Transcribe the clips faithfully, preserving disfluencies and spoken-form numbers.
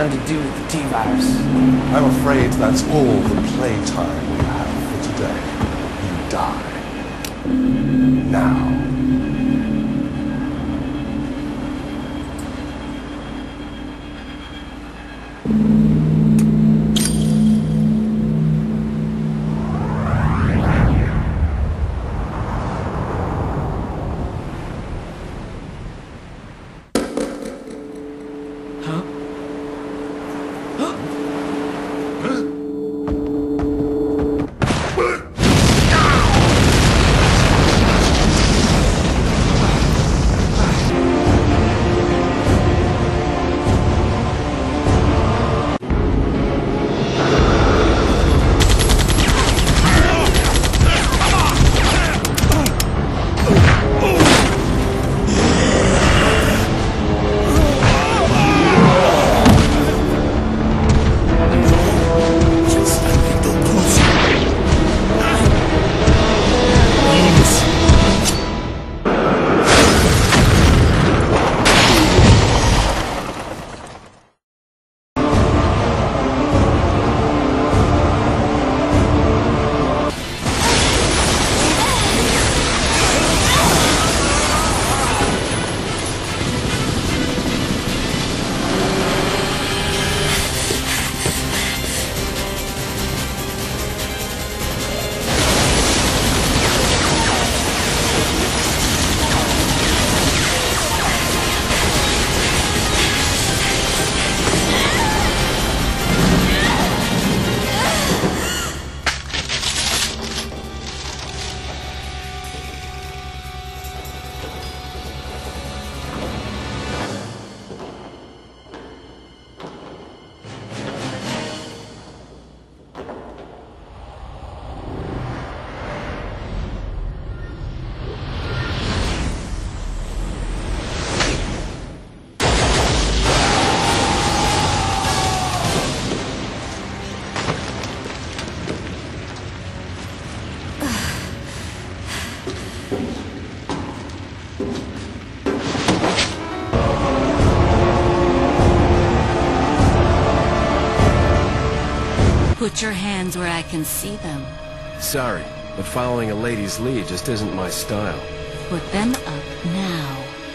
nothing to do with the T-Virus. I'm afraid that's all the playtime we have for today. You die. Now. Put your hands where I can see them. Sorry, but following a lady's lead just isn't my style. Put them up now.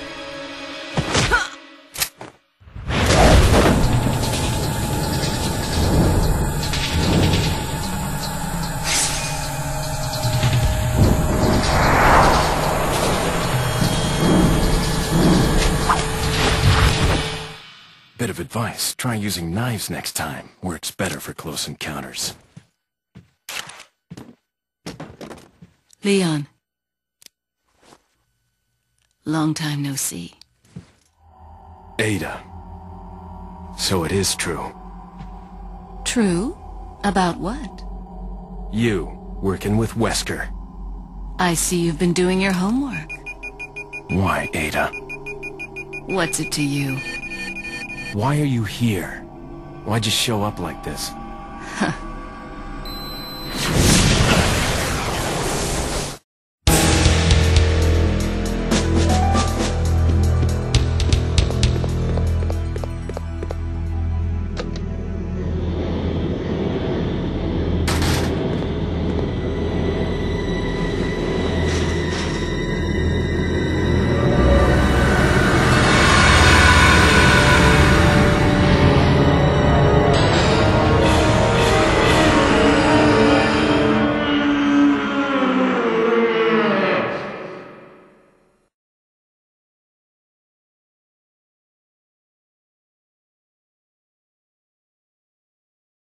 Bit of advice, try using knives next time. Works better for close encounters. Leon. Long time no see. Ada. So it is true. True? About what? You, working with Wesker. I see you've been doing your homework. Why, Ada? What's it to you? Why are you here? Why'd you show up like this? Huh.